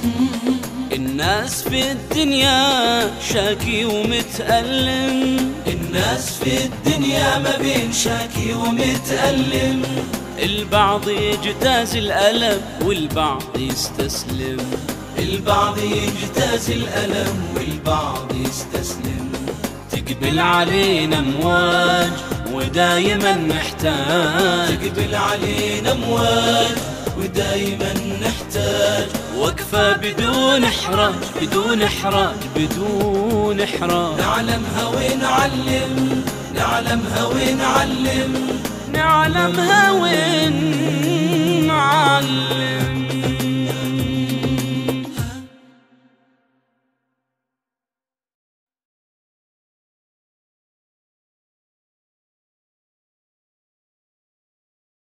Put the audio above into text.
الناس في الدنيا شاكي ومتألم، الناس في الدنيا ما بين شاكي ومتألم. البعض يجتاز الألم والبعض يستسلم، البعض يجتاز الألم والبعض يستسلم. تقبل علينا امواج ودايما نحتاج، تقبل علينا امواج ودايما نحتاج. وقفة بدون احراج بدون احراج بدون احراج. نعلمها ونعلم، نعلمها ونعلم، نعلمها ونعلم.